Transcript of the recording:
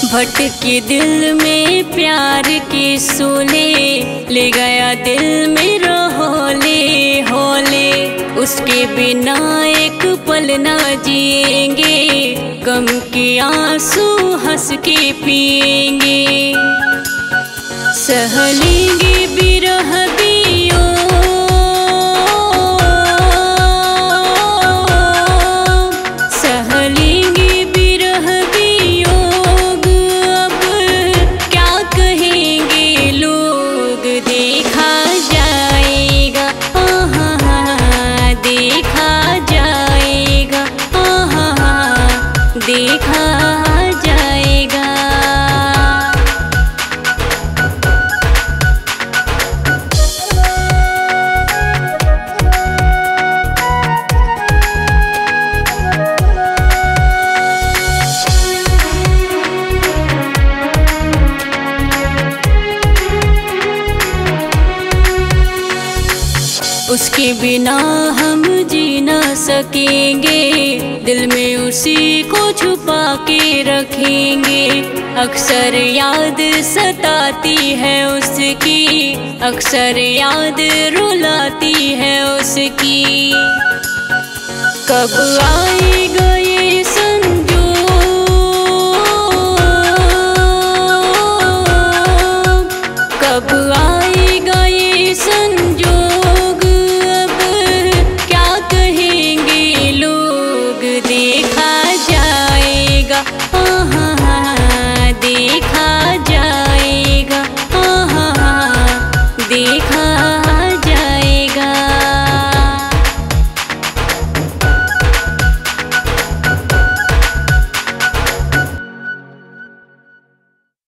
भटके दिल में प्यार के सोले, ले गया दिल मेरा होले होले। उसके बिना एक पल ना जिएंगे, गम के आंसू हंस के पिएंगे। सह लेंगे बिरह दियो, सह लेंगे बिरह वियोग। अब क्या कहेंगे लोग, देखा जाएगा देखा जाएगा देखा जाएगा। उसके बिना हम जी ना सकेंगे, दिल में उसी को छुपा के रखेंगे। अक्सर याद सताती है उसकी, अक्सर याद रुलाती है उसकी। कब आएगा